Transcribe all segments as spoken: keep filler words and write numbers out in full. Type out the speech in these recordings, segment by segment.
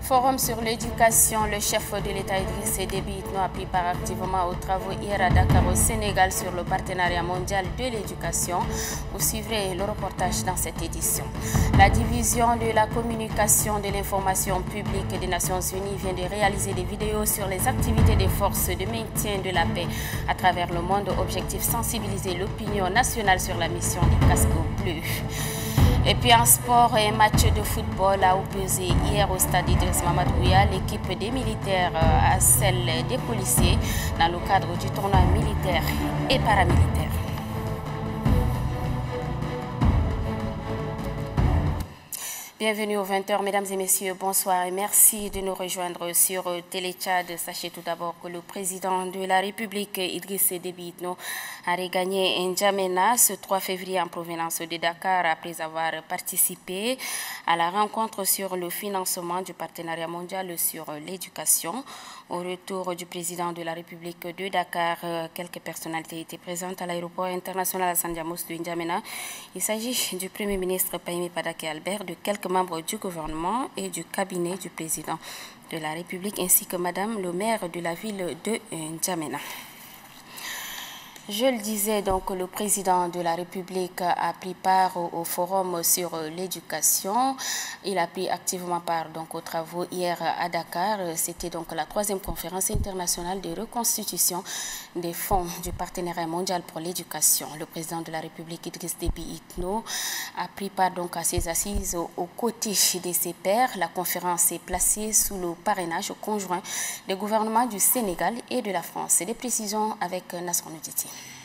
Forum sur l'éducation, le chef de l'État Idriss Déby Itno a pris part activement aux travaux hier à Dakar au Sénégal sur le partenariat mondial de l'éducation. Vous suivrez le reportage dans cette édition. La division de la communication de l'information publique des Nations Unies vient de réaliser des vidéos sur les activités des forces de maintien de la paix à travers le monde. Objectif sensibiliser l'opinion nationale sur la mission des casques bleus. Et puis en sport, un match de football a opposé hier au stade Idriss Mamadouya l'équipe des militaires à celle des policiers dans le cadre du tournoi militaire et paramilitaire. Bienvenue aux vingt heures, mesdames et messieurs, bonsoir et merci de nous rejoindre sur Télé Tchad. Sachez tout d'abord que le président de la République, Idriss Déby Itno, a regagné N'Djamena ce trois février en provenance de Dakar après avoir participé à la rencontre sur le financement du partenariat mondial sur l'éducation. Au retour du président de la République de Dakar, quelques personnalités étaient présentes à l'aéroport international Hassan Diamos de N'Djamena. Il s'agit du Premier ministre Pahimi Padake Albert, de quelques membres du gouvernement et du cabinet du président de la République, ainsi que Madame le maire de la ville de N'Djamena. Je le disais, donc, le président de la République a pris part au, au forum sur l'éducation. Il a pris activement part donc, aux travaux hier à Dakar. C'était donc la troisième conférence internationale de reconstitution des fonds du partenariat mondial pour l'éducation. Le président de la République, Idriss Déby Itno, a pris part donc à ces assises aux, aux côtés de ses pairs. La conférence est placée sous le parrainage conjoint des gouvernements du Sénégal et de la France. Des précisions avec Nasron Ouditi.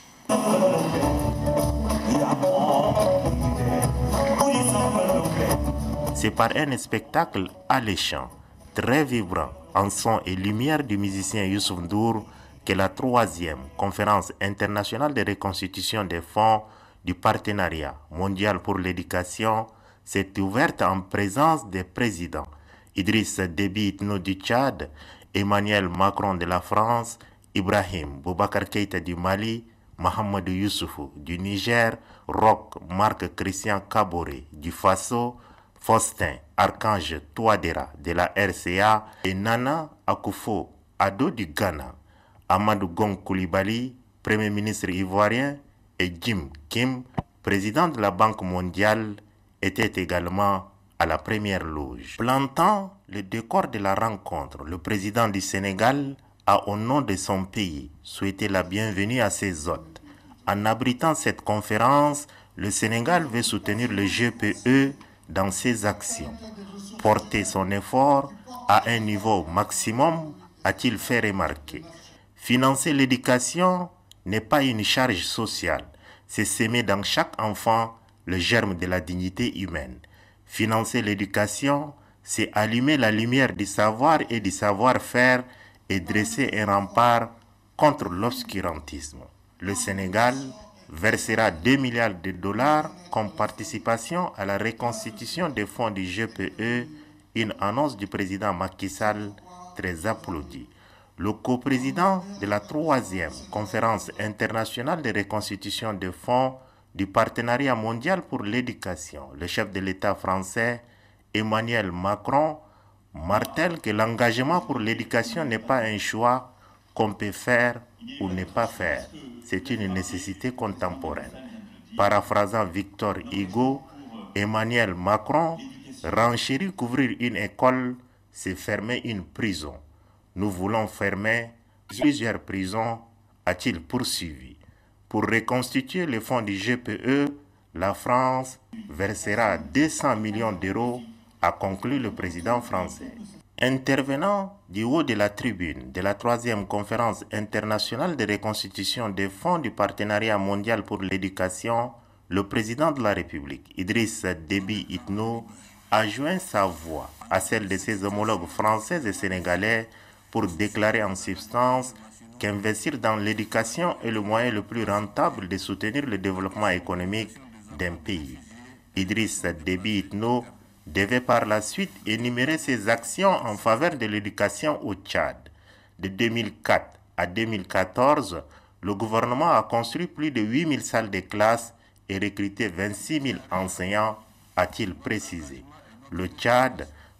C'est par un spectacle alléchant, très vibrant, en son et lumière du musicien Youssouf Ndour que la troisième conférence internationale de reconstitution des fonds du partenariat mondial pour l'éducation s'est ouverte en présence des présidents Idriss Déby Itno du Tchad, Emmanuel Macron de la France, Ibrahim Boubacar Keïta du Mali, Mohamed Youssoufou du Niger, Roch Marc Christian Kaboré du Faso, Faustin Archange Touadéra de la R C A et Nana Akufo-Addo du Ghana, Amadou Gon Coulibaly, Premier ministre ivoirien, et Jim Kim, président de la Banque mondiale, étaient également à la première loge. Plantant le décor de la rencontre, le président du Sénégal a, au nom de son pays, souhaité la bienvenue à ses hôtes. En abritant cette conférence, le Sénégal veut soutenir le G P E dans ses actions. Porter son effort à un niveau maximum, a-t-il fait remarquer. Financer l'éducation n'est pas une charge sociale, c'est s'aimer dans chaque enfant le germe de la dignité humaine. Financer l'éducation, c'est allumer la lumière du savoir et du savoir-faire et dresser un rempart contre l'obscurantisme. Le Sénégal versera deux milliards de dollars comme participation à la reconstitution des fonds du G P E, une annonce du président Macky Sall très applaudie. Le coprésident de la troisième conférence internationale de reconstitution des fonds du partenariat mondial pour l'éducation, le chef de l'État français, Emmanuel Macron, martèle que l'engagement pour l'éducation n'est pas un choix qu'on peut faire ou ne pas faire. C'est une nécessité contemporaine. Paraphrasant Victor Hugo, Emmanuel Macron renchérit qu'ouvrir une école, c'est fermer une prison. Nous voulons fermer plusieurs prisons, a-t-il poursuivi. Pour reconstituer les fonds du G P E, la France versera deux cents millions d'euros, a conclu le président français. Intervenant du haut de la tribune de la troisième conférence internationale de reconstitution des fonds du partenariat mondial pour l'éducation, le président de la République, Idriss Déby Itno, a joint sa voix à celle de ses homologues français et sénégalais pour déclarer en substance qu'investir dans l'éducation est le moyen le plus rentable de soutenir le développement économique d'un pays. Idriss Déby Itno devait par la suite énumérer ses actions en faveur de l'éducation au Tchad. De deux mille quatre à deux mille quatorze, le gouvernement a construit plus de huit mille salles de classe et recruté vingt-six mille enseignants, a-t-il précisé. Le Tchad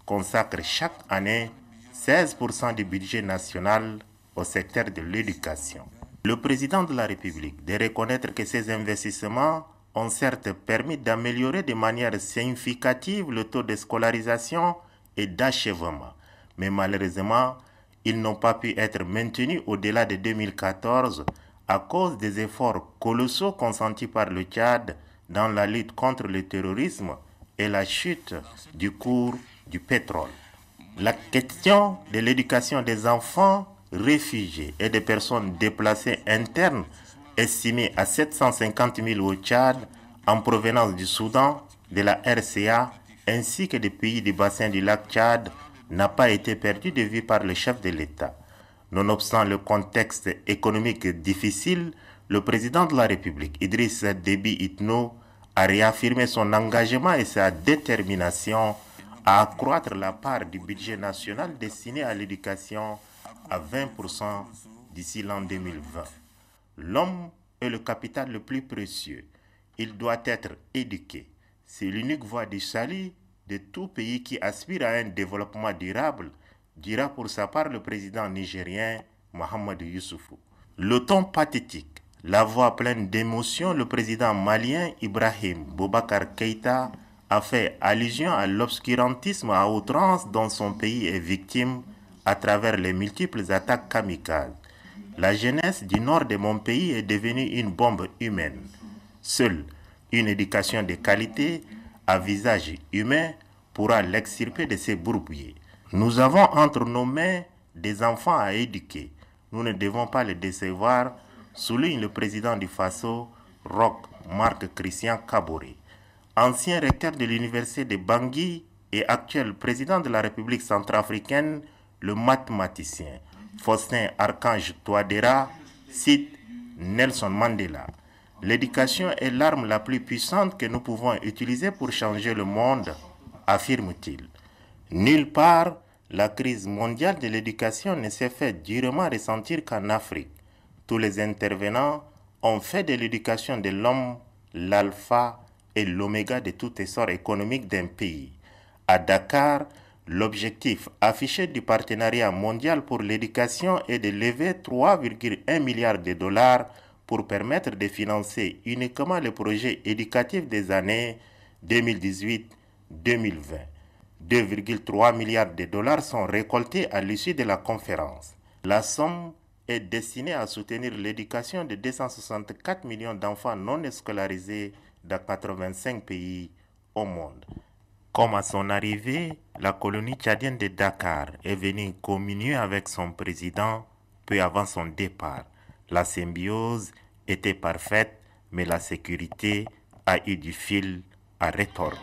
consacre chaque année seize pour cent du budget national au secteur de l'éducation. Le président de la République de reconnaître que ces investissements ont certes permis d'améliorer de manière significative le taux de scolarisation et d'achèvement, mais malheureusement, ils n'ont pas pu être maintenus au-delà de deux mille quatorze à cause des efforts colossaux consentis par le Tchad dans la lutte contre le terrorisme et la chute du cours du pétrole. La question de l'éducation des enfants réfugiés et des personnes déplacées internes, estimées à sept cent cinquante mille au Tchad, en provenance du Soudan, de la R C A, ainsi que des pays du bassin du lac Tchad, n'a pas été perdue de vue par le chef de l'État. Nonobstant le contexte économique difficile, le président de la République, Idriss Déby Itno, a réaffirmé son engagement et sa détermination à accroître la part du budget national destiné à l'éducation à vingt pour cent d'ici l'an deux mille vingt. L'homme est le capital le plus précieux. Il doit être éduqué. C'est l'unique voie du salut de tout pays qui aspire à un développement durable, dira pour sa part le président nigérien Mahamadou Issoufou. Le ton pathétique, la voix pleine d'émotion, le président malien Ibrahim Boubacar Keïta a fait allusion à l'obscurantisme à outrance dont son pays est victime à travers les multiples attaques kamikazes. La jeunesse du nord de mon pays est devenue une bombe humaine. Seule une éducation de qualité à visage humain pourra l'extirper de ses bourbiers. Nous avons entre nos mains des enfants à éduquer. Nous ne devons pas les décevoir, souligne le président du Faso, Roch Marc Christian Kaboré. Ancien recteur de l'université de Bangui et actuel président de la République centrafricaine, le mathématicien Faustin Archange Touadéra cite Nelson Mandela. L'éducation est l'arme la plus puissante que nous pouvons utiliser pour changer le monde, affirme-t-il. Nulle part, la crise mondiale de l'éducation ne s'est fait durement ressentir qu'en Afrique. Tous les intervenants ont fait de l'éducation de l'homme l'alpha et l'oméga de tout essor économique d'un pays. À Dakar, l'objectif affiché du partenariat mondial pour l'éducation est de lever trois virgule un milliards de dollars pour permettre de financer uniquement les projets éducatifs des années deux mille dix-huit deux mille vingt. deux virgule trois milliards de dollars sont récoltés à l'issue de la conférence. La somme est destinée à soutenir l'éducation de deux cent soixante-quatre millions d'enfants non scolarisés dans quatre-vingt-cinq pays au monde. Comme à son arrivée, la colonie tchadienne de Dakar est venue communier avec son président peu avant son départ. La symbiose était parfaite, mais la sécurité a eu du fil à retordre.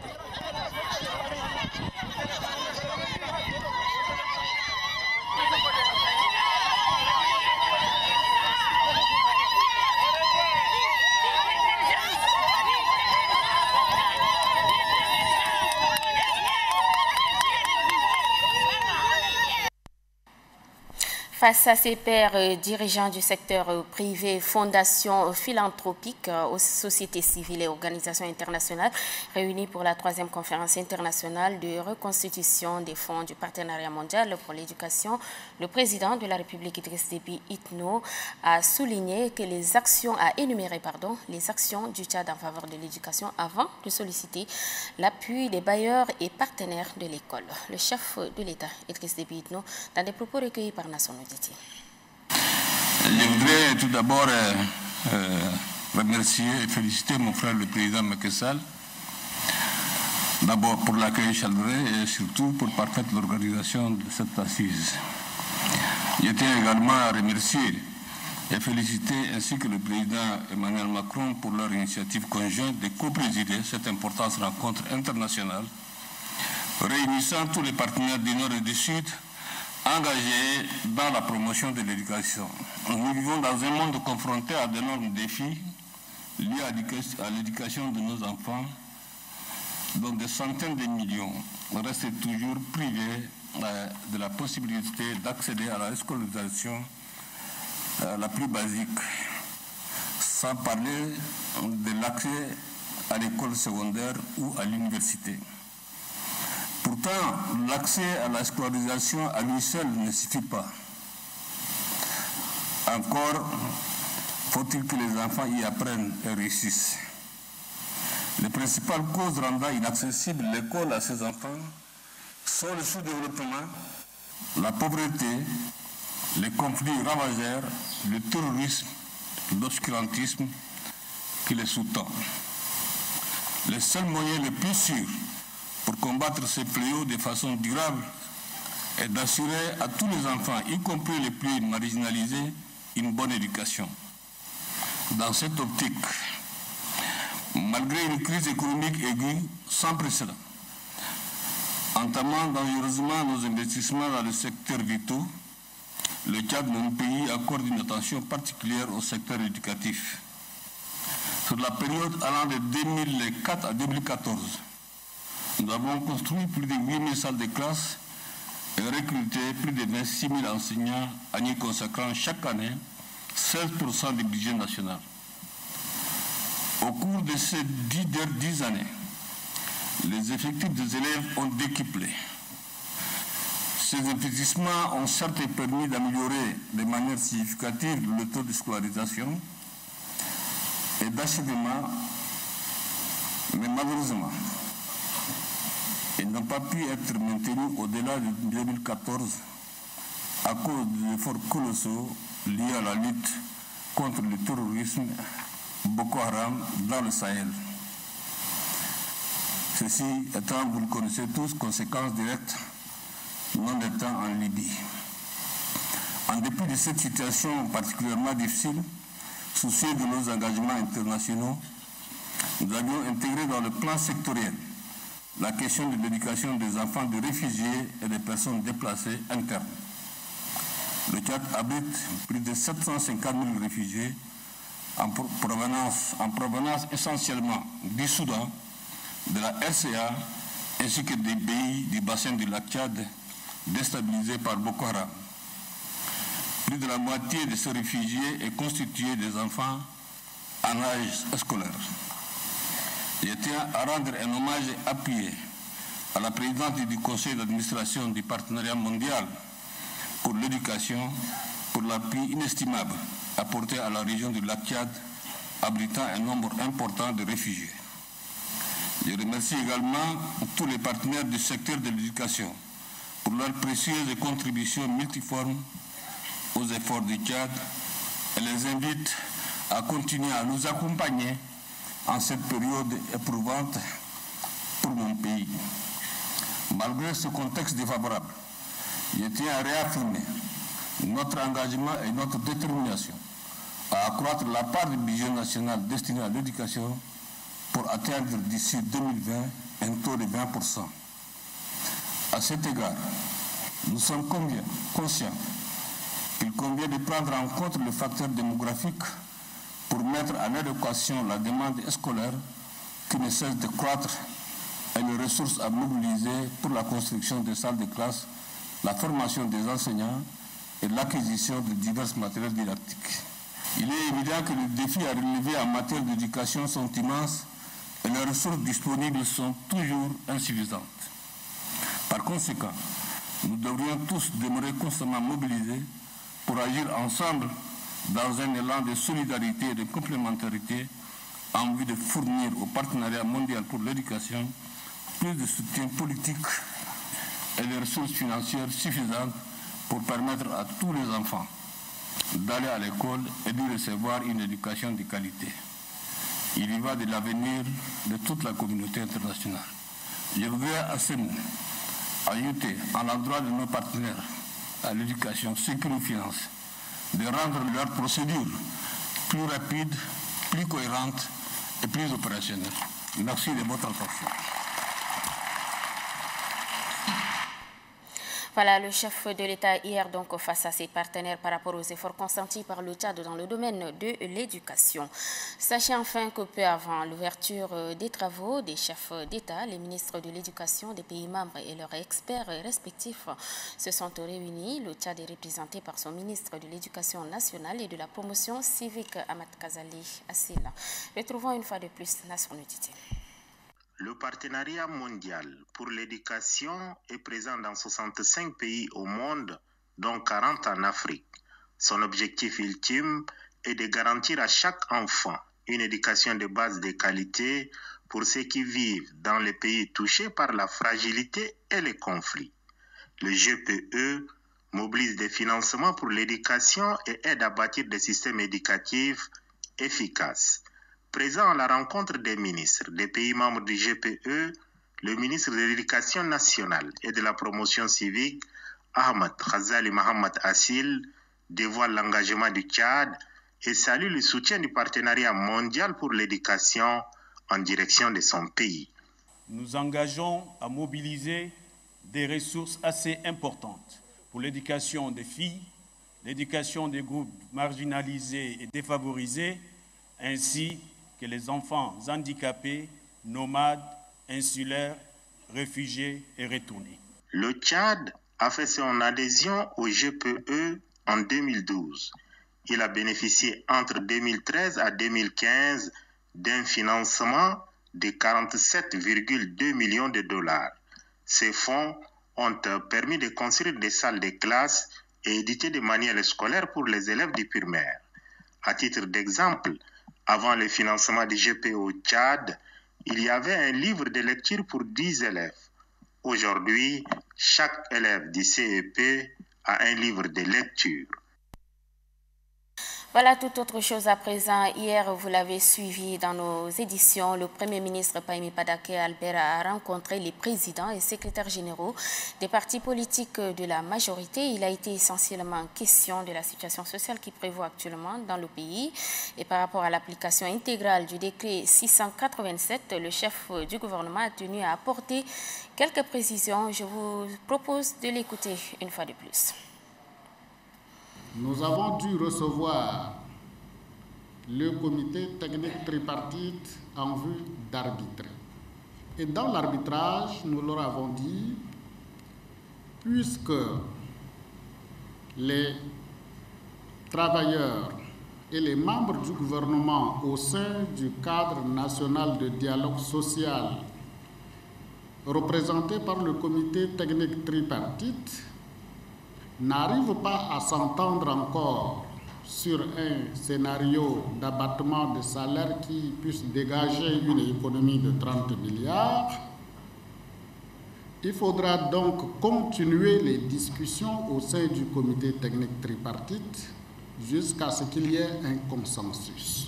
Face à ces pairs euh, dirigeants du secteur euh, privé, fondations euh, philanthropiques, euh, sociétés civiles et organisations internationales réunies pour la troisième conférence internationale de reconstitution des fonds du partenariat mondial pour l'éducation, le président de la République Idriss Déby Itno a souligné que les actions, a énuméré pardon, les actions du Tchad en faveur de l'éducation avant de solliciter l'appui des bailleurs et partenaires de l'école. Le chef de l'État, Idriss Déby Itno, dans des propos recueillis par Nassau Ouditi. Je voudrais tout d'abord euh, euh, remercier et féliciter mon frère le président Macky Sall, d'abord pour l'accueil chaleureux et surtout pour parfaite l'organisation de cette assise. Je tiens également à remercier et féliciter ainsi que le président Emmanuel Macron pour leur initiative conjointe de co-présider cette importante rencontre internationale réunissant tous les partenaires du Nord et du Sud engagés dans la promotion de l'éducation. Nous vivons dans un monde confronté à d'énormes défis liés à l'éducation de nos enfants, dont des centaines de millions restent toujours privés de la possibilité d'accéder à la scolarisation la plus basique, sans parler de l'accès à l'école secondaire ou à l'université. Pourtant, l'accès à la scolarisation à lui seul ne suffit pas. Encore faut-il que les enfants y apprennent et réussissent. Les principales causes rendant inaccessible l'école à ces enfants sont le sous-développement, la pauvreté, les conflits ravageurs, le terrorisme, l'obscurantisme qui les sous-tend. Le seul moyen le plus sûr pour combattre ces fléaux de façon durable est d'assurer à tous les enfants, y compris les plus marginalisés, une bonne éducation. Dans cette optique, malgré une crise économique aiguë sans précédent, entamant dangereusement nos investissements dans le secteur vitaux, le Tchad, mon pays, accorde une attention particulière au secteur éducatif. Sur la période allant de deux mille quatre à deux mille quatorze, nous avons construit plus de huit mille salles de classe et recruté plus de vingt-six mille enseignants, en y consacrant chaque année seize pour cent du budget national. Au cours de ces dix dernières années, les effectifs des élèves ont décuplé. Ces investissements ont certes permis d'améliorer de manière significative le taux de scolarisation et d'achèvement, mais malheureusement, ils n'ont pas pu être maintenus au-delà de deux mille quatorze à cause des efforts colossaux liés à la lutte contre le terrorisme Boko Haram dans le Sahel. Ceci étant, vous le connaissez tous, conséquences directes non étant en Libye. En dépit de cette situation particulièrement difficile, soucieux de nos engagements internationaux, nous avions intégré dans le plan sectoriel la question de l'éducation des enfants de réfugiés et des personnes déplacées internes. Le Tchad abrite plus de sept cent cinquante mille réfugiés en provenance, en provenance essentiellement du Soudan, de la R C A ainsi que des pays du bassin du lac Tchad déstabilisés par Boko Haram. Plus de la moitié de ces réfugiés est constituée des enfants en âge scolaire. Je tiens à rendre un hommage appuyé à la présidente du conseil d'administration du partenariat mondial pour l'éducation pour l'appui inestimable apporté à la région du lac Tchad, abritant un nombre important de réfugiés. Je remercie également tous les partenaires du secteur de l'éducation pour leur précieuse contribution multiforme aux efforts du Tchad et les invite à continuer à nous accompagner en cette période éprouvante pour mon pays. Malgré ce contexte défavorable, je tiens à réaffirmer notre engagement et notre détermination à accroître la part du budget national destiné à l'éducation pour atteindre d'ici deux mille vingt un taux de vingt pour cent. À cet égard, nous sommes combien, conscients qu'il convient de prendre en compte le facteur démographique pour mettre en adéquation la demande scolaire qui ne cesse de croître et les ressources à mobiliser pour la construction des salles de classe, la formation des enseignants et l'acquisition de divers matériels didactiques. Il est évident que les défis à relever en matière d'éducation sont immenses et les ressources disponibles sont toujours insuffisantes. Par conséquent, nous devrions tous demeurer constamment mobilisés pour agir ensemble dans un élan de solidarité et de complémentarité en vue de fournir au partenariat mondial pour l'éducation plus de soutien politique et des ressources financières suffisantes pour permettre à tous les enfants d'aller à l'école et de recevoir une éducation de qualité. Il y va de l'avenir de toute la communauté internationale. Je voudrais à ce moment ajouter à l'endroit de nos partenaires à l'éducation, ceux qui nous financent, de rendre leurs procédures plus rapides, plus cohérentes et plus opérationnelles. Merci de votre attention. Voilà le chef de l'État hier donc face à ses partenaires par rapport aux efforts consentis par le Tchad dans le domaine de l'éducation. Sachez enfin que peu avant l'ouverture des travaux des chefs d'État, les ministres de l'éducation des pays membres et leurs experts respectifs se sont réunis. Le Tchad est représenté par son ministre de l'Éducation nationale et de la promotion civique, Ahmad Kazali Assila. Retrouvons une fois de plus Nasser Nudité. Le partenariat mondial pour l'éducation est présent dans soixante-cinq pays au monde, dont quarante en Afrique. Son objectif ultime est de garantir à chaque enfant une éducation de base de qualité pour ceux qui vivent dans les pays touchés par la fragilité et les conflits. Le G P E mobilise des financements pour l'éducation et aide à bâtir des systèmes éducatifs efficaces. Présent à la rencontre des ministres des pays membres du G P E, le ministre de l'Éducation nationale et de la promotion civique, Ahmed Khazali Mohamed Assil, dévoile l'engagement du Tchad et salue le soutien du partenariat mondial pour l'éducation en direction de son pays. Nous engageons à mobiliser des ressources assez importantes pour l'éducation des filles, l'éducation des groupes marginalisés et défavorisés, ainsi que les enfants handicapés, nomades, insulaires, réfugiés et retournés. Le Tchad a fait son adhésion au G P E en deux mille douze. Il a bénéficié entre deux mille treize à deux mille quinze d'un financement de quarante-sept virgule deux millions de dollars. Ces fonds ont permis de construire des salles de classe et éditer des manuels scolaires pour les élèves du primaire. À titre d'exemple, avant le financement du G P E au Tchad, il y avait un livre de lecture pour dix élèves. Aujourd'hui, chaque élève du C E P a un livre de lecture. Voilà toute autre chose à présent. Hier, vous l'avez suivi dans nos éditions, le Premier ministre Pahimi Padake Albert a rencontré les présidents et secrétaires généraux des partis politiques de la majorité. Il a été essentiellement question de la situation sociale qui prévaut actuellement dans le pays. Et par rapport à l'application intégrale du décret six cent quatre-vingt-sept, le chef du gouvernement a tenu à apporter quelques précisions. Je vous propose de l'écouter une fois de plus. Nous avons dû recevoir le comité technique tripartite en vue d'arbitrer. Et dans l'arbitrage, nous leur avons dit, puisque les travailleurs et les membres du gouvernement au sein du cadre national de dialogue social représenté par le comité technique tripartite n'arrivent pas à s'entendre encore sur un scénario d'abattement de salaire qui puisse dégager une économie de trente milliards, il faudra donc continuer les discussions au sein du comité technique tripartite jusqu'à ce qu'il y ait un consensus.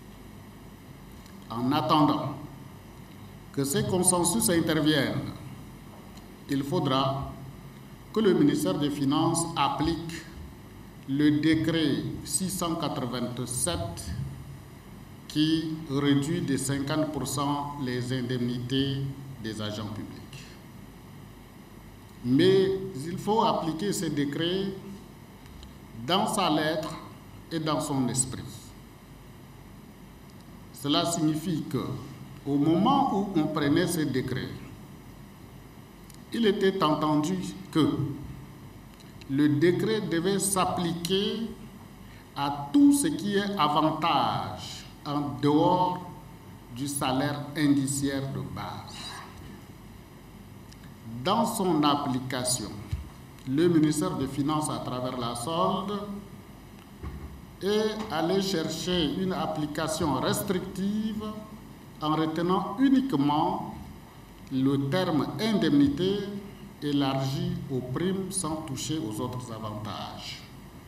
En attendant que ces consensus interviennent, il faudra que le ministère des Finances applique le décret six cent quatre-vingt-sept qui réduit de cinquante pour cent les indemnités des agents publics. Mais il faut appliquer ce décret dans sa lettre et dans son esprit. Cela signifie qu'au moment où on prenait ce décret, il était entendu que le décret devait s'appliquer à tout ce qui est avantage en dehors du salaire indiciaire de base. Dans son application, le ministère des Finances, à travers la solde, est allé chercher une application restrictive en retenant uniquement le terme indemnité élargi aux primes sans toucher aux autres avantages.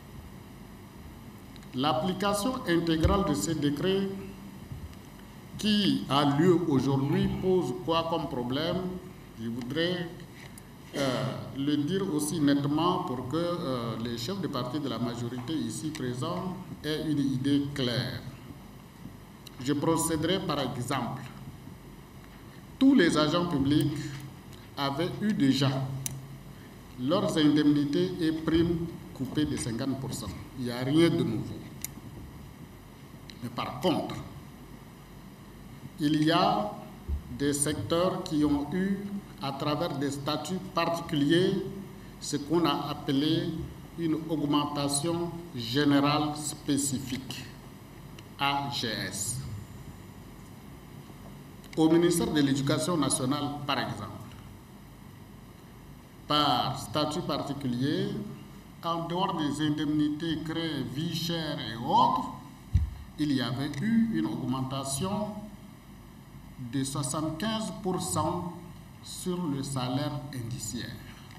L'application intégrale de ces décrets qui a lieu aujourd'hui pose quoi comme problème? Je voudrais euh, le dire aussi nettement pour que euh, les chefs de parti de la majorité ici présents aient une idée claire. Je procéderai par exemple. Tous les agents publics avaient eu déjà leurs indemnités et primes coupées de cinquante pour cent. Il n'y a rien de nouveau. Mais par contre, il y a des secteurs qui ont eu, à travers des statuts particuliers, ce qu'on a appelé une augmentation générale spécifique, A G S. au ministère de l'Éducation nationale, par exemple, par statut particulier, en dehors des indemnités créées, vie chère et autres, il y avait eu une augmentation de soixante-quinze pour cent sur le salaire indiciaire.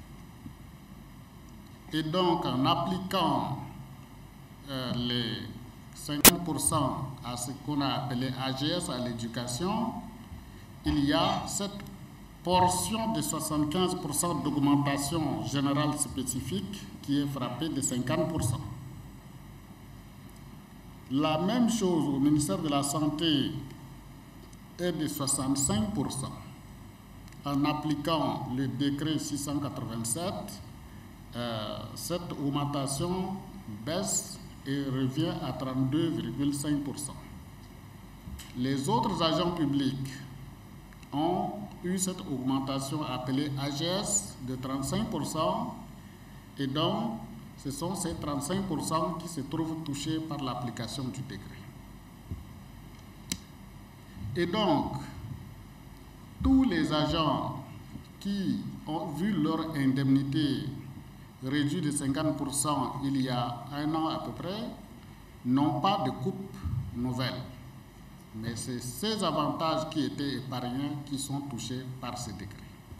Et donc, en appliquant euh, les cinquante pour cent à ce qu'on a appelé A G S à l'éducation, il y a cette portion de soixante-quinze pour cent d'augmentation générale spécifique qui est frappée de cinquante pour cent. La même chose au ministère de la Santé est de soixante-cinq pour cent. En appliquant le décret six cent quatre-vingt-sept, euh, cette augmentation baisse et revient à trente-deux virgule cinq pour cent. Les autres agents publics ont eu cette augmentation appelée A G S de trente-cinq pour cent et donc ce sont ces trente-cinq pour cent qui se trouvent touchés par l'application du décret. Et donc, tous les agents qui ont vu leur indemnité réduite de cinquante pour cent il y a un an à peu près n'ont pas de coupe nouvelle. Mais c'est ces avantages qui étaient épargnés qui sont touchés par ce décret.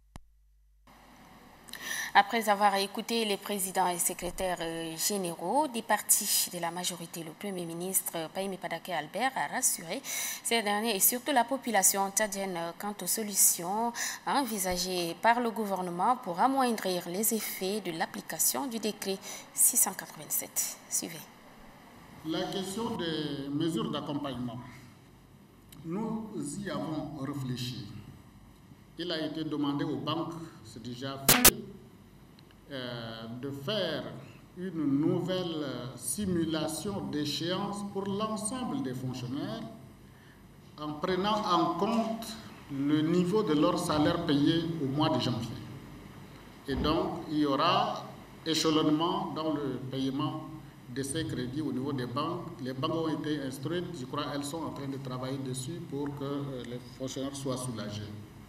Après avoir écouté les présidents et secrétaires généraux des partis de la majorité, le Premier ministre Pahimi Padaké Albert a rassuré ces derniers et surtout la population tchadienne quant aux solutions envisagées par le gouvernement pour amoindrir les effets de l'application du décret six cent quatre-vingt-sept. Suivez. La question des mesures d'accompagnement. Nous y avons réfléchi. Il a été demandé aux banques, c'est déjà fait, euh, de faire une nouvelle simulation d'échéance pour l'ensemble des fonctionnaires en prenant en compte le niveau de leur salaire payé au mois de janvier. Et donc, il y aura échelonnement dans le paiement de ces crédits au niveau des banques. Les banques ont été instruites, je crois qu'elles sont en train de travailler dessus pour que euh, les fonctionnaires soient soulagés.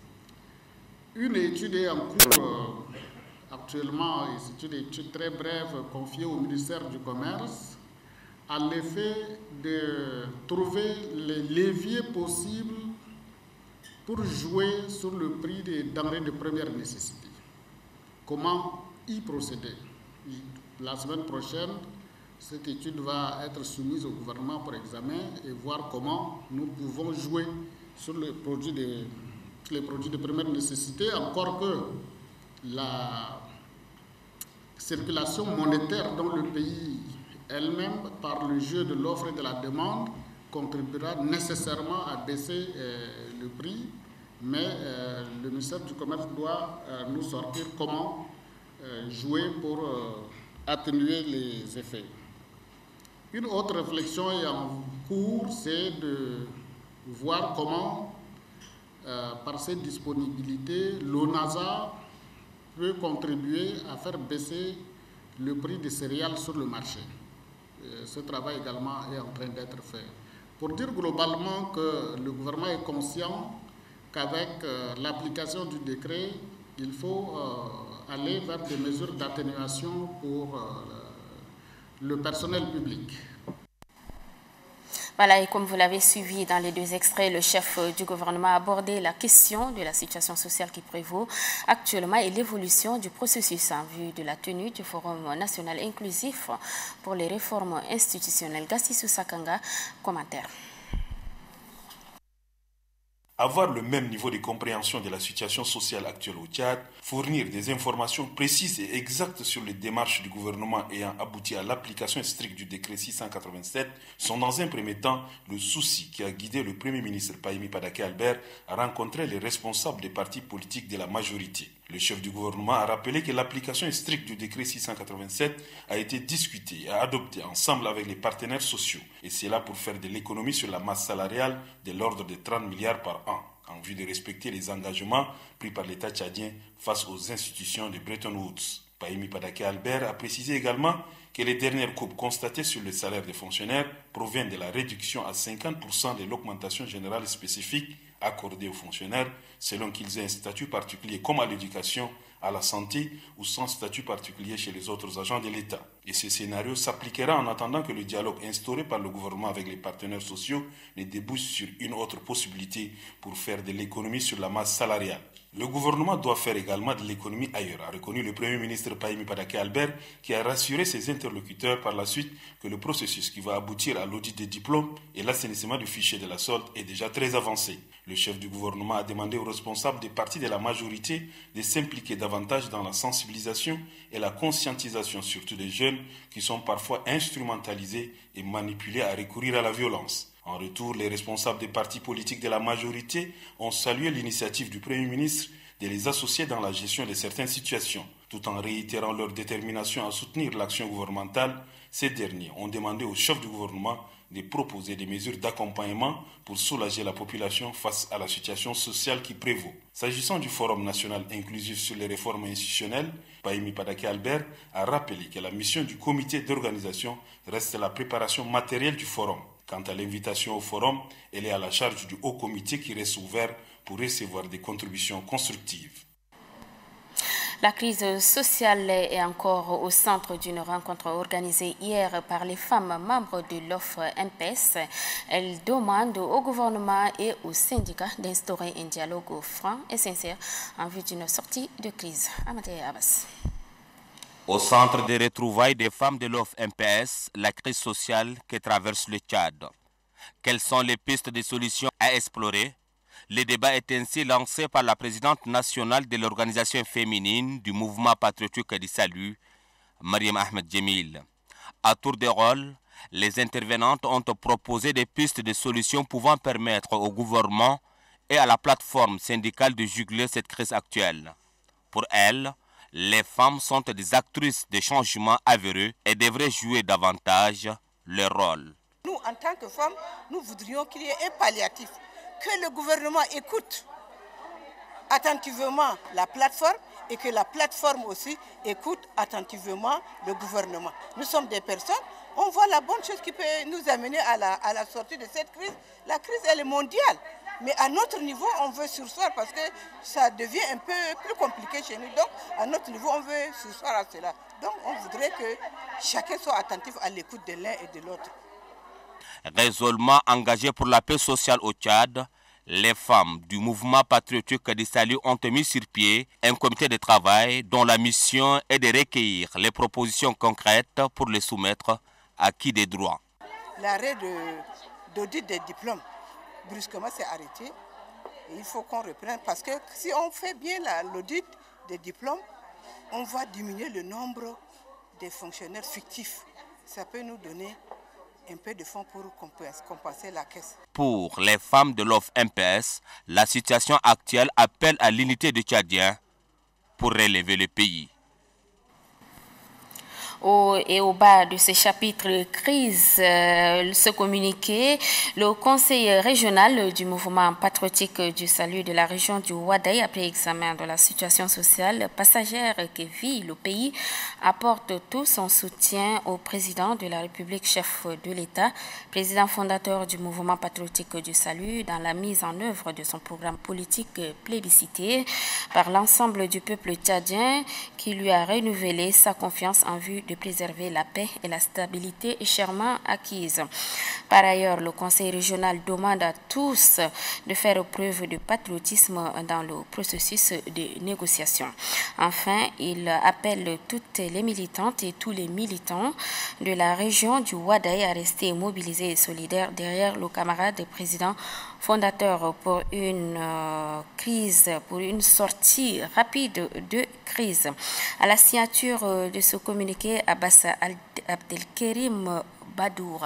Une étude est en cours euh, actuellement, et c'est une étude très brève confiée au ministère du Commerce, à l'effet de trouver les leviers possibles pour jouer sur le prix des denrées de première nécessité. Comment y procéder? La semaine prochaine, cette étude va être soumise au gouvernement pour examen et voir comment nous pouvons jouer sur les produits de, les produits de première nécessité, encore que la circulation monétaire dans le pays elle-même, par le jeu de l'offre et de la demande, contribuera nécessairement à baisser euh, le prix, mais euh, le ministère du Commerce doit euh, nous sortir comment euh, jouer pour euh, atténuer les effets. Une autre réflexion est en cours, c'est de voir comment, euh, par cette disponibilité, l'ONASA peut contribuer à faire baisser le prix des céréales sur le marché. Euh, ce travail également est en train d'être fait. Pour dire globalement que le gouvernement est conscient qu'avec euh, l'application du décret, il faut euh, aller vers des mesures d'atténuation pour euh, le personnel public. Voilà, et comme vous l'avez suivi dans les deux extraits, le chef du gouvernement a abordé la question de la situation sociale qui prévaut actuellement et l'évolution du processus en vue de la tenue du Forum national inclusif pour les réformes institutionnelles. Gassissou Sakanga, commentaire. Avoir le même niveau de compréhension de la situation sociale actuelle au Tchad, fournir des informations précises et exactes sur les démarches du gouvernement ayant abouti à l'application stricte du décret six cent quatre-vingt-sept sont dans un premier temps le souci qui a guidé le Premier ministre Pahimi Padaké Albert à rencontrer les responsables des partis politiques de la majorité. Le chef du gouvernement a rappelé que l'application stricte du décret six cent quatre-vingt-sept a été discutée et adoptée ensemble avec les partenaires sociaux, et c'est là pour faire de l'économie sur la masse salariale de l'ordre de trente milliards par an, en vue de respecter les engagements pris par l'État tchadien face aux institutions de Bretton Woods. Pahimi Padaké Albert a précisé également que les dernières coupes constatées sur le salaire des fonctionnaires proviennent de la réduction à cinquante pour cent de l'augmentation générale spécifique accordés aux fonctionnaires selon qu'ils aient un statut particulier comme à l'éducation, à la santé ou sans statut particulier chez les autres agents de l'État. Et ce scénario s'appliquera en attendant que le dialogue instauré par le gouvernement avec les partenaires sociaux ne débouche sur une autre possibilité pour faire de l'économie sur la masse salariale. Le gouvernement doit faire également de l'économie ailleurs, a reconnu le Premier ministre Pahimi Padaké Albert, qui a rassuré ses interlocuteurs par la suite que le processus qui va aboutir à l'audit des diplômes et l'assainissement du fichier de la solde est déjà très avancé. Le chef du gouvernement a demandé aux responsables des partis de la majorité de s'impliquer davantage dans la sensibilisation et la conscientisation, surtout des jeunes qui sont parfois instrumentalisés et manipulés à recourir à la violence. En retour, les responsables des partis politiques de la majorité ont salué l'initiative du Premier ministre de les associer dans la gestion de certaines situations. Tout en réitérant leur détermination à soutenir l'action gouvernementale, ces derniers ont demandé au chef du gouvernement de proposer des mesures d'accompagnement pour soulager la population face à la situation sociale qui prévaut. S'agissant du Forum national inclusif sur les réformes institutionnelles, Pahimi Padaké Albert a rappelé que la mission du comité d'organisation reste la préparation matérielle du forum. Quant à l'invitation au forum, elle est à la charge du haut comité qui reste ouvert pour recevoir des contributions constructives. La crise sociale est encore au centre d'une rencontre organisée hier par les femmes membres de l'O F M P S. Elles demandent au gouvernement et aux syndicats d'instaurer un dialogue franc et sincère en vue d'une sortie de crise. Amadé Abbas. Au centre des retrouvailles des femmes de l'O F M P S, la crise sociale que traverse le Tchad. Quelles sont les pistes de solutions à explorer? Le débat est ainsi lancé par la présidente nationale de l'organisation féminine du mouvement patriotique du salut, Mariam Ahmed Djemil. À tour de rôle, les intervenantes ont proposé des pistes de solutions pouvant permettre au gouvernement et à la plateforme syndicale de juguler cette crise actuelle. Pour elles, les femmes sont des actrices de changements avérés et devraient jouer davantage leur rôle. Nous, en tant que femmes, nous voudrions qu'il y ait un palliatif, que le gouvernement écoute attentivement la plateforme et que la plateforme aussi écoute attentivement le gouvernement. Nous sommes des personnes, on voit la bonne chose qui peut nous amener à la, à la sortie de cette crise. La crise, elle est mondiale. Mais à notre niveau, on veut sursoir parce que ça devient un peu plus compliqué chez nous. Donc, à notre niveau, on veut sursoir à cela. Donc, on voudrait que chacun soit attentif à l'écoute de l'un et de l'autre. Résolument engagé pour la paix sociale au Tchad, les femmes du mouvement patriotique du salut ont mis sur pied un comité de travail dont la mission est de recueillir les propositions concrètes pour les soumettre à qui des droits. L'arrêt d'audit des diplômes, brusquement, s'est arrêté. Et il faut qu'on reprenne parce que si on fait bien l'audit des diplômes, on va diminuer le nombre de fonctionnaires fictifs. Ça peut nous donner un peu de fonds pour compenser la caisse. Pour les femmes de l'O F M P S, la situation actuelle appelle à l'unité des Tchadiens pour relever le pays. Au, et au bas de ce chapitre crise, euh, ce communiqué, le conseil régional du mouvement patriotique du salut de la région du Ouaddaï, après examen de la situation sociale passagère que vit le pays, apporte tout son soutien au président de la République, chef de l'État, président fondateur du mouvement patriotique du salut, dans la mise en œuvre de son programme politique plébiscité par l'ensemble du peuple tchadien qui lui a renouvelé sa confiance en vue de de préserver la paix et la stabilité chèrement acquises. Par ailleurs, le Conseil régional demande à tous de faire preuve de patriotisme dans le processus de négociation. Enfin, il appelle toutes les militantes et tous les militants de la région du Ouaddaï à rester mobilisés et solidaires derrière le camarade président fondateur pour une euh, crise, pour une sortie rapide de crise. À la signature euh, de ce communiqué, Abbas Abdelkerim Badour.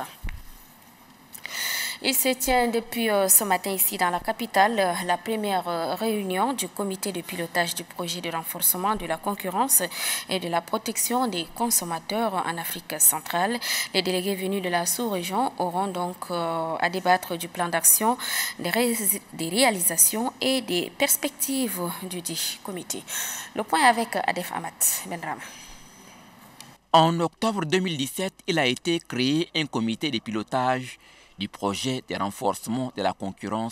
Il se tient depuis ce matin ici dans la capitale la première réunion du comité de pilotage du projet de renforcement de la concurrence et de la protection des consommateurs en Afrique centrale. Les délégués venus de la sous-région auront donc à débattre du plan d'action, des, ré des réalisations et des perspectives du dit comité. Le point avec Adef Ahmad Benram. En octobre deux mille dix-sept, il a été créé un comité de pilotage du projet de renforcement de la concurrence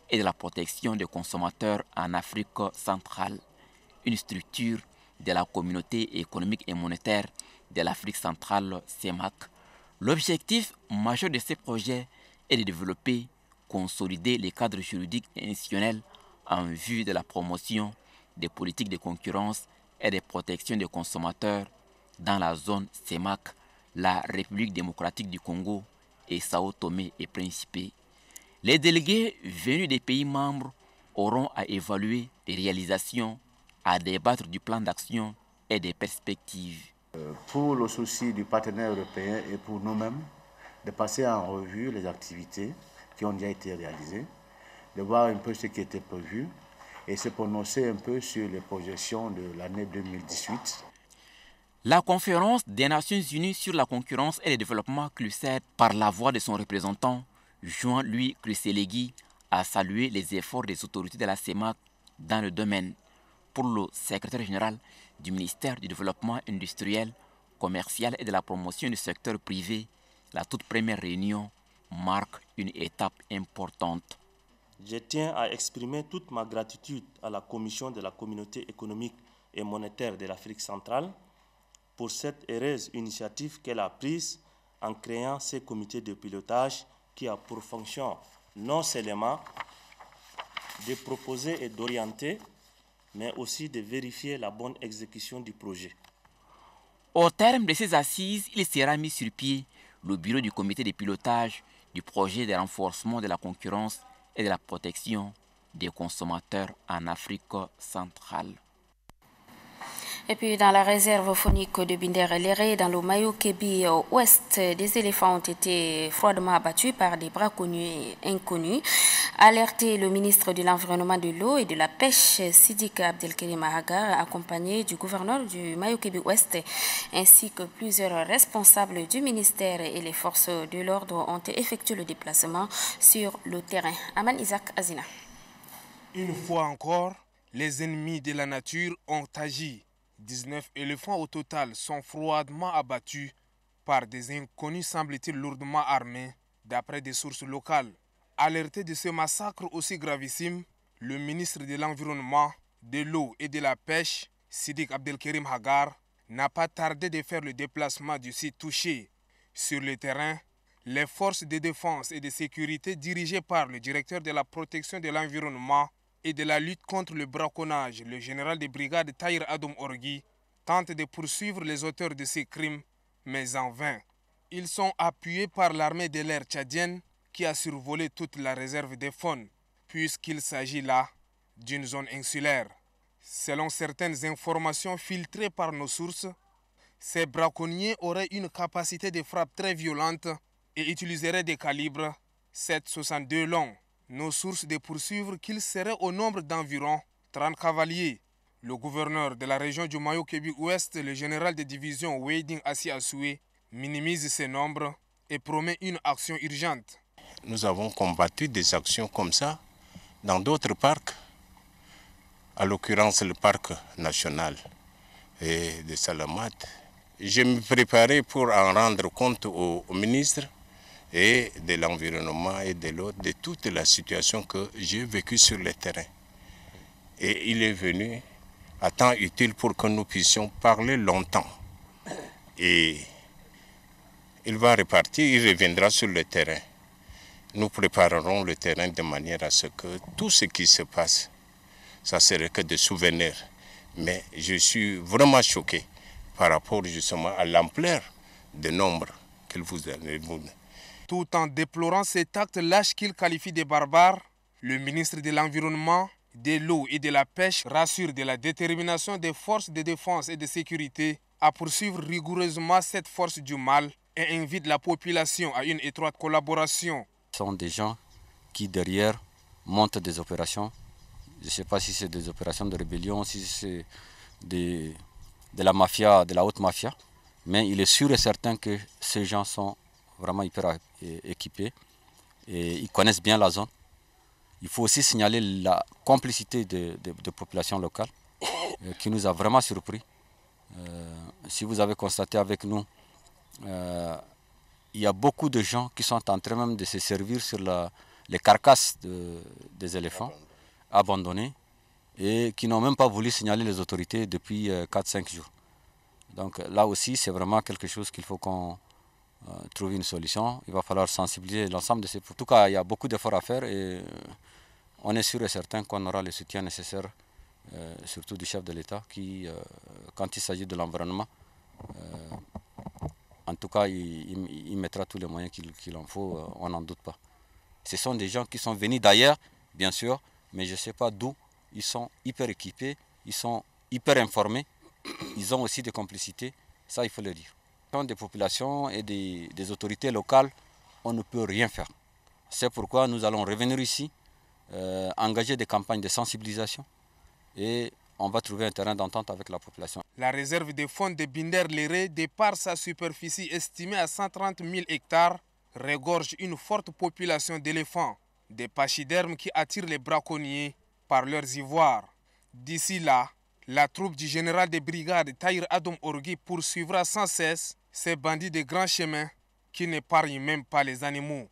et de la protection des consommateurs en Afrique centrale, une structure de la communauté économique et monétaire de l'Afrique centrale, C E M A C. L'objectif majeur de ces projets est de développer, consolider les cadres juridiques et institutionnels en vue de la promotion des politiques de concurrence et de protection des consommateurs dans la zone C E M A C, la République démocratique du Congo et Sao Tomé et Principe. Les délégués venus des pays membres auront à évaluer les réalisations, à débattre du plan d'action et des perspectives. Pour le souci du partenaire européen et pour nous-mêmes, de passer en revue les activités qui ont déjà été réalisées, de voir un peu ce qui était prévu et se prononcer un peu sur les projections de l'année deux mille dix-huit. La conférence des Nations Unies sur la concurrence et le développement C L U C E D, par la voix de son représentant, Jean-Louis Crucelegui, a salué les efforts des autorités de la C E M A C dans le domaine. Pour le secrétaire général du ministère du Développement industriel, commercial et de la promotion du secteur privé, la toute première réunion marque une étape importante. Je tiens à exprimer toute ma gratitude à la Commission de la Communauté économique et monétaire de l'Afrique centrale pour cette heureuse initiative qu'elle a prise en créant ces comités de pilotage qui a pour fonction non seulement de proposer et d'orienter, mais aussi de vérifier la bonne exécution du projet. Au terme de ces assises, il sera mis sur pied le bureau du comité de pilotage du projet de renforcement de la concurrence et de la protection des consommateurs en Afrique centrale. Et puis dans la réserve faunique de Bindère-Léré, dans le Mayo-Kébi ouest, des éléphants ont été froidement abattus par des braconniers inconnus. Alerté, le ministre de l'Environnement, de l'Eau et de la Pêche, Sidiki Abdelkerim Hagar, accompagné du gouverneur du Mayo-Kébi ouest, ainsi que plusieurs responsables du ministère et les forces de l'ordre ont effectué le déplacement sur le terrain. Aman Isaac Azina. Une fois encore, les ennemis de la nature ont agi. dix-neuf éléphants au total sont froidement abattus par des inconnus, semble-t-il lourdement armés, d'après des sources locales. Alerté de ce massacre aussi gravissime, le ministre de l'Environnement, de l'Eau et de la Pêche, Sidiki Abdelkerim Hagar, n'a pas tardé de faire le déplacement du site touché. Sur le terrain, les forces de défense et de sécurité dirigées par le directeur de la protection de l'environnement et de la lutte contre le braconnage, le général de brigade Tahir Adoum Orgui, tente de poursuivre les auteurs de ces crimes, mais en vain. Ils sont appuyés par l'armée de l'air tchadienne qui a survolé toute la réserve des faunes, puisqu'il s'agit là d'une zone insulaire. Selon certaines informations filtrées par nos sources, ces braconniers auraient une capacité de frappe très violente et utiliseraient des calibres sept virgule soixante-deux longs. Nos sources de poursuivre qu'ils seraient au nombre d'environ trente cavaliers. Le gouverneur de la région du Mayo-Kébi ouest, le général de division Weiding Assi Assoué, minimise ces nombres et promet une action urgente. Nous avons combattu des actions comme ça dans d'autres parcs, à l'occurrence le parc national et de Salamat. Je me préparais pour en rendre compte au, au ministre et de l'environnement et de l'autre, de toute la situation que j'ai vécue sur le terrain. Et il est venu à temps utile pour que nous puissions parler longtemps. Et il va repartir, il reviendra sur le terrain. Nous préparerons le terrain de manière à ce que tout ce qui se passe, ça serait que des souvenirs. Mais je suis vraiment choqué par rapport justement à l'ampleur des nombres qu'il vous a donné. Tout en déplorant cet acte lâche qu'il qualifie de barbare, le ministre de l'Environnement, de l'Eau et de la Pêche rassure de la détermination des forces de défense et de sécurité à poursuivre rigoureusement cette force du mal et invite la population à une étroite collaboration. Ce sont des gens qui derrière montent des opérations. Je ne sais pas si c'est des opérations de rébellion, si c'est de, de la mafia, de la haute mafia, mais il est sûr et certain que ces gens sont vraiment hyper équipés et ils connaissent bien la zone. Il faut aussi signaler la complicité des de, de populations locales euh, qui nous a vraiment surpris. Euh, si vous avez constaté avec nous, euh, il y a beaucoup de gens qui sont en train même de se servir sur la, les carcasses de, des éléphants abandonnés et qui n'ont même pas voulu signaler les autorités depuis quatre cinq jours. Donc là aussi, c'est vraiment quelque chose qu'il faut qu'on euh, trouve une solution. Il va falloir sensibiliser l'ensemble de ces... En tout cas, il y a beaucoup d'efforts à faire et on est sûr et certain qu'on aura le soutien nécessaire, euh, surtout du chef de l'État, qui, euh, quand il s'agit de l'environnement, euh, en tout cas, il, il, il mettra tous les moyens qu'il qu'il en faut, euh, on n'en doute pas. Ce sont des gens qui sont venus d'ailleurs, bien sûr, mais je ne sais pas d'où. Ils sont hyper équipés, ils sont hyper informés, ils ont aussi des complicités, ça il faut le dire. Quand des populations et des, des autorités locales, on ne peut rien faire. C'est pourquoi nous allons revenir ici, euh, engager des campagnes de sensibilisation et on va trouver un terrain d'entente avec la population. La réserve des fonds de Binder-Léré, de par sa superficie estimée à cent trente mille hectares, regorge une forte population d'éléphants, des pachydermes qui attirent les braconniers par leurs ivoires. D'ici là, la troupe du général de brigade Tahir Adom Orgui poursuivra sans cesse ces bandits de grands chemins qui n'épargnent même pas les animaux.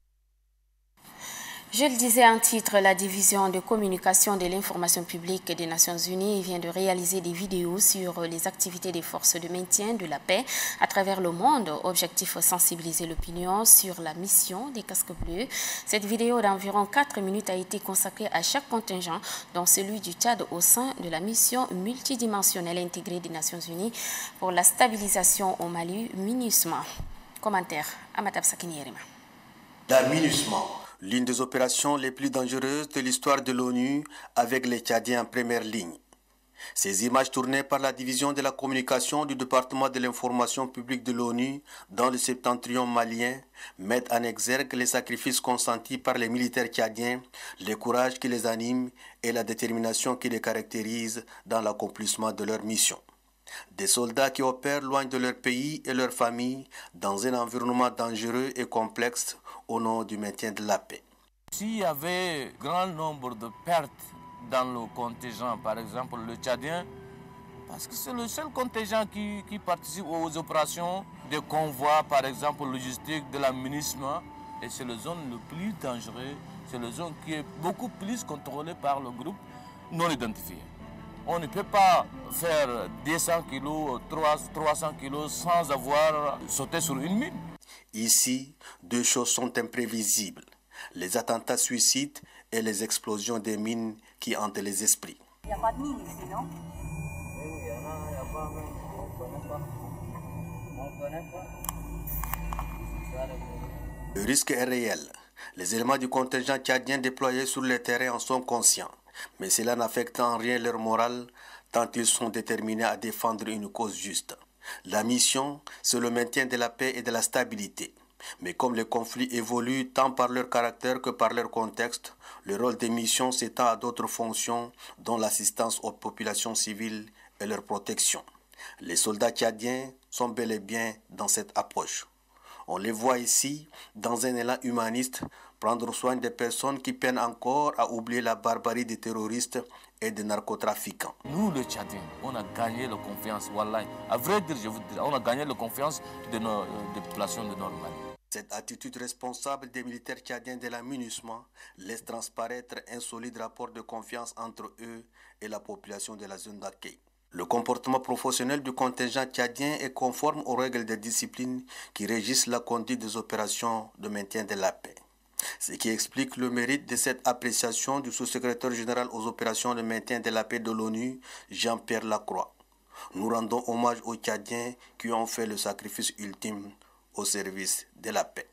Je le disais en titre, la division de communication de l'information publique des Nations Unies vient de réaliser des vidéos sur les activités des forces de maintien de la paix à travers le monde. Objectif, sensibiliser l'opinion sur la mission des casques bleus. Cette vidéo d'environ quatre minutes a été consacrée à chaque contingent, dont celui du Tchad au sein de la mission multidimensionnelle intégrée des Nations Unies pour la stabilisation au Mali, MINUSMA. Commentaire, Amatab Sakinierima. La MINUSMA, l'une des opérations les plus dangereuses de l'histoire de l'ONU, avec les Tchadiens en première ligne. Ces images tournées par la division de la communication du département de l'information publique de l'ONU dans le septentrion malien mettent en exergue les sacrifices consentis par les militaires tchadiens, le courage qui les anime et la détermination qui les caractérise dans l'accomplissement de leur mission. Des soldats qui opèrent loin de leur pays et leur famille dans un environnement dangereux et complexe au nom du maintien de la paix. S'il y avait grand nombre de pertes dans le contingent, par exemple le Tchadien, parce que c'est le seul contingent qui, qui participe aux opérations de convois, par exemple logistique de la MINUSMA, et c'est la zone le plus dangereuse, c'est la zone qui est beaucoup plus contrôlée par le groupe non identifié. On ne peut pas faire deux cents kilos, trois cents kilos sans avoir sauté sur une mine. Ici, deux choses sont imprévisibles. Les attentats suicides et les explosions des mines qui hantent les esprits. Il n'y a pas de mine ici, non? Il y en a, il n'y a pas même. On ne connaît pas. On ne connaît pas. Le risque est réel. Les éléments du contingent tchadien déployés sur le terrain en sont conscients. Mais cela n'affecte en rien leur morale, tant ils sont déterminés à défendre une cause juste. La mission, c'est le maintien de la paix et de la stabilité. Mais comme les conflits évoluent tant par leur caractère que par leur contexte, le rôle des missions s'étend à d'autres fonctions, dont l'assistance aux populations civiles et leur protection. Les soldats tchadiens sont bel et bien dans cette approche. On les voit ici, dans un élan humaniste, prendre soin des personnes qui peinent encore à oublier la barbarie des terroristes et des narcotrafiquants. Nous, les Tchadiens, on a gagné la confiance, Wallahi. À vrai dire, je vous dis, on a gagné la confiance de nos, des populations de Nord Mali. Cette attitude responsable des militaires tchadiens de la MINUSMA laisse transparaître un solide rapport de confiance entre eux et la population de la zone d'accueil. Le comportement professionnel du contingent tchadien est conforme aux règles de discipline qui régissent la conduite des opérations de maintien de la paix. Ce qui explique le mérite de cette appréciation du sous-secrétaire général aux opérations de maintien de la paix de l'ONU, Jean-Pierre Lacroix. Nous rendons hommage aux Tchadiens qui ont fait le sacrifice ultime au service de la paix.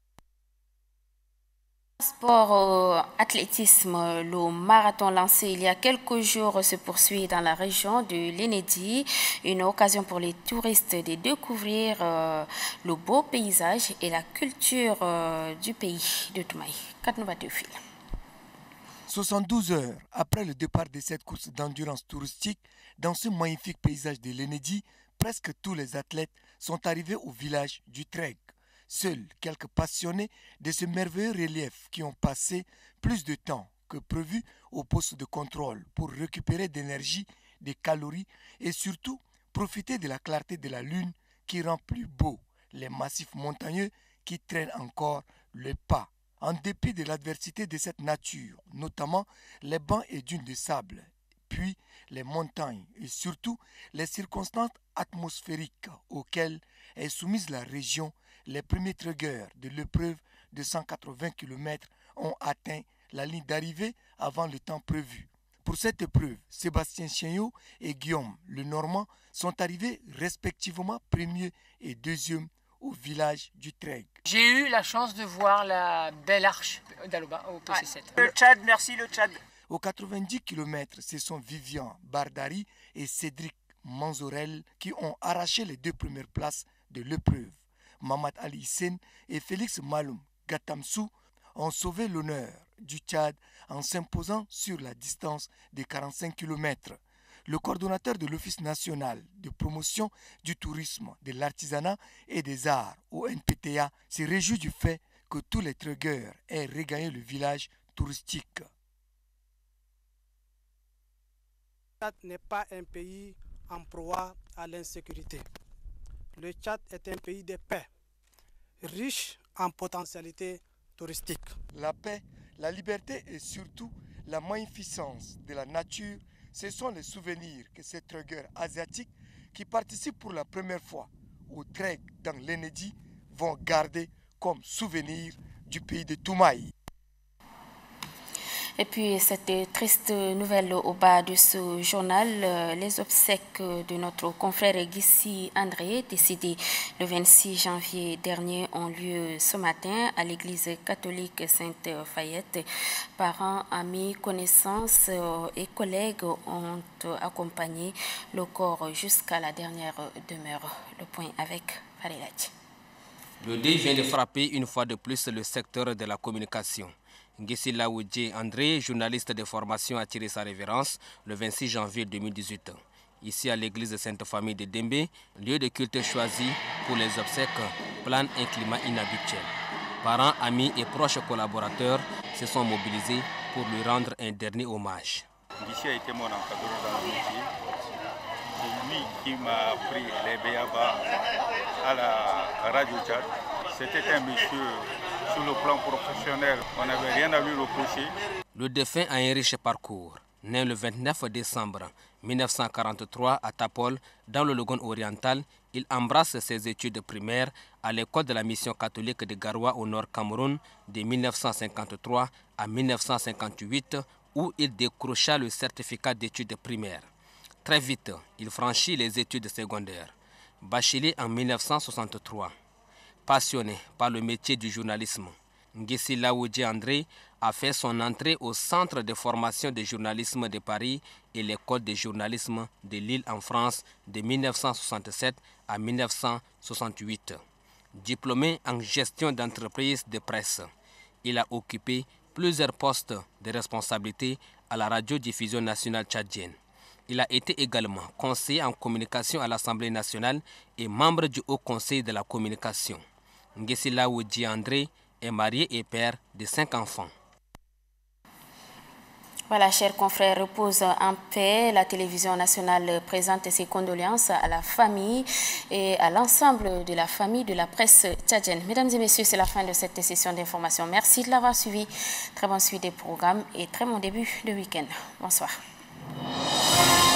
Sport euh, athlétisme, le marathon lancé il y a quelques jours se poursuit dans la région de l'Enedi. Une occasion pour les touristes de découvrir euh, le beau paysage et la culture euh, du pays de Toumaï. soixante-douze heures après le départ de cette course d'endurance touristique, dans ce magnifique paysage de l'Enedi, presque tous les athlètes sont arrivés au village du Treg. Seuls quelques passionnés de ce merveilleux relief qui ont passé plus de temps que prévu au poste de contrôle pour récupérer d'énergie, des calories et surtout profiter de la clarté de la lune qui rend plus beau les massifs montagneux qui traînent encore le pas En dépit de l'adversité de cette nature, notamment les bancs et dunes de sable, puis les montagnes et surtout les circonstances atmosphériques auxquelles est soumise la région, les premiers truckers de l'épreuve de cent quatre-vingts kilomètres ont atteint la ligne d'arrivée avant le temps prévu. Pour cette épreuve, Sébastien Chignot et Guillaume Le Normand sont arrivés respectivement premier et deuxième au village du Treg. J'ai eu la chance de voir la belle arche d'Aloba au P C sept. Ouais. Le Tchad, merci le Tchad. Aux quatre-vingt-dix kilomètres, ce sont Vivian Bardari et Cédric Manzorel qui ont arraché les deux premières places de l'épreuve. Mamad Ali Hissène et Félix Maloum Gatamsou ont sauvé l'honneur du Tchad en s'imposant sur la distance de quarante-cinq kilomètres. Le coordonnateur de l'Office national de promotion du tourisme, de l'artisanat et des arts au N P T A se réjouit du fait que tous les truckers aient regagné le village touristique. Le Tchad n'est pas un pays en proie à l'insécurité. Le Tchad est un pays de paix, riche en potentialités touristiques. La paix, la liberté et surtout la magnificence de la nature, ce sont les souvenirs que ces truckers asiatiques qui participent pour la première fois au trek dans l'Enedi vont garder comme souvenir du pays de Toumaï. Et puis cette triste nouvelle au bas de ce journal, les obsèques de notre confrère Guissy André, décédé le vingt-six janvier dernier, ont lieu ce matin à l'église catholique Sainte-Fayette. Parents, amis, connaissances et collègues ont accompagné le corps jusqu'à la dernière demeure. Le point avec Farilati. Le deuil vient de frapper une fois de plus le secteur de la communication. Guissy Laoudjé André, journaliste de formation, a tiré sa révérence le vingt-six janvier deux mille dix-huit. Ici à l'église de Sainte-Famille de Dembé, lieu de culte choisi pour les obsèques, plane un climat inhabituel. Parents, amis et proches collaborateurs se sont mobilisés pour lui rendre un dernier hommage. Guissy a été mon encadreur dans le métier. C'est lui qui m'a appris les béabas à la radio Tchad. C'était un monsieur sur le plan professionnel, on n'avait rien à lui reprocher. Le défunt a un riche parcours. Né le vingt-neuf décembre mille neuf cent quarante-trois à Tapol, dans le Logone oriental, il embrasse ses études primaires à l'école de la mission catholique de Garoua au Nord Cameroun de mille neuf cent cinquante-trois à mille neuf cent cinquante-huit, où il décrocha le certificat d'études primaires. Très vite, il franchit les études secondaires. Bachelier en mille neuf cent soixante-trois. Passionné par le métier du journalisme, Guissy Laoudjé André a fait son entrée au Centre de formation de journalisme de Paris et l'École de journalisme de Lille en France de mille neuf cent soixante-sept à mille neuf cent soixante-huit. Diplômé en gestion d'entreprise de presse, il a occupé plusieurs postes de responsabilité à la radiodiffusion nationale tchadienne. Il a été également conseiller en communication à l'Assemblée nationale et membre du Haut Conseil de la communication. Guissy Laoudjé André est marié et père de cinq enfants. Voilà, chers confrères, repose en paix. La télévision nationale présente ses condoléances à la famille et à l'ensemble de la famille de la presse tchadienne. Mesdames et messieurs, c'est la fin de cette session d'information. Merci de l'avoir suivi. Très bonne suite des programmes et très bon début de week-end. Bonsoir.